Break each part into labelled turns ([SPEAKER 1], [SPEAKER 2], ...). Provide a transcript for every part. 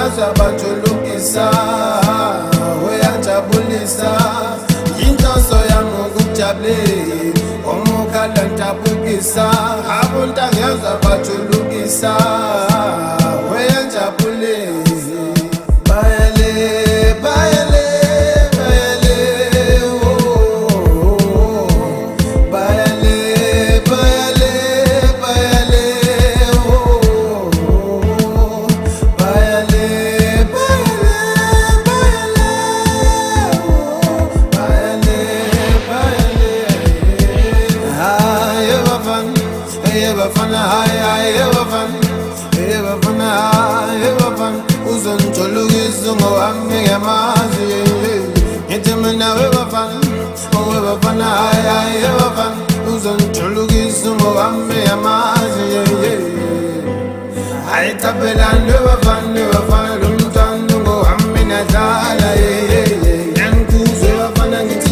[SPEAKER 1] ngiyazwa bajulukisa uyajabulisa inhloso yami ukujabule omukhala ndabukisa abantu ngiyazwa bajulukisa uyajabule bayale bayale bayale oh bayale bayale bayale oh bayale bayale bayale bayale bayale ay yebafan ay yebafan uzonjolukisa ngowami ngiyamazi ngithi mina webafan ay yebafan uzonjolukisa ngowami ngiyamazi ayithabelani webafan lumntwana ngowami nadlala ngiyangikuzwa webafana ngithi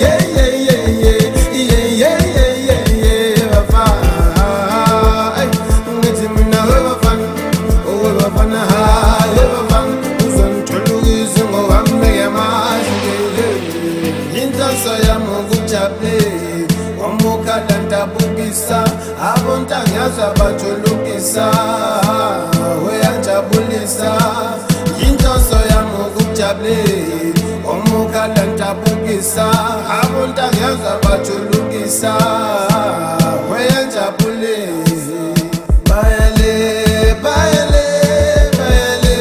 [SPEAKER 1] omukhala ndabukisa abantu ngiyazwa bajulukisa uyajabulisa inhloso yami ukujabule omukhala ndabukisa abantu ngiyazwa bajulukisa uyajabule bayale bayale bayale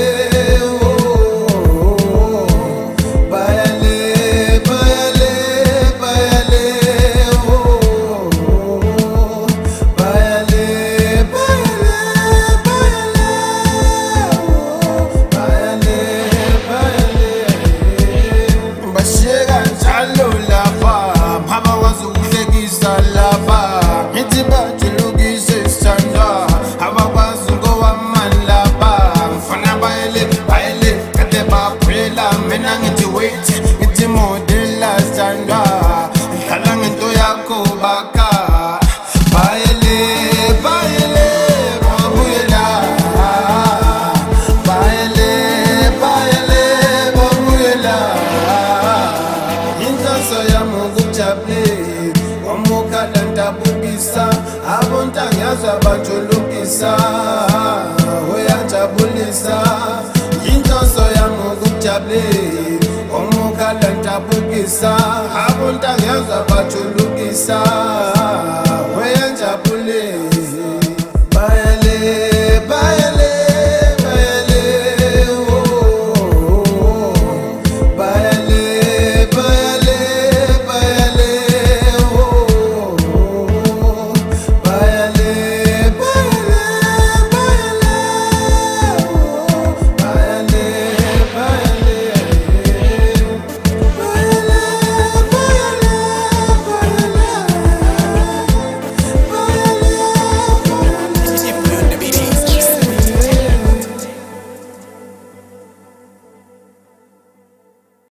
[SPEAKER 1] oh bayale bayale bayale abantu ngiyazwa bajulukisa uyajabulisa inhloso yami ukujabule omukhala ndabukisa abantu ngiyazwa bajulukisa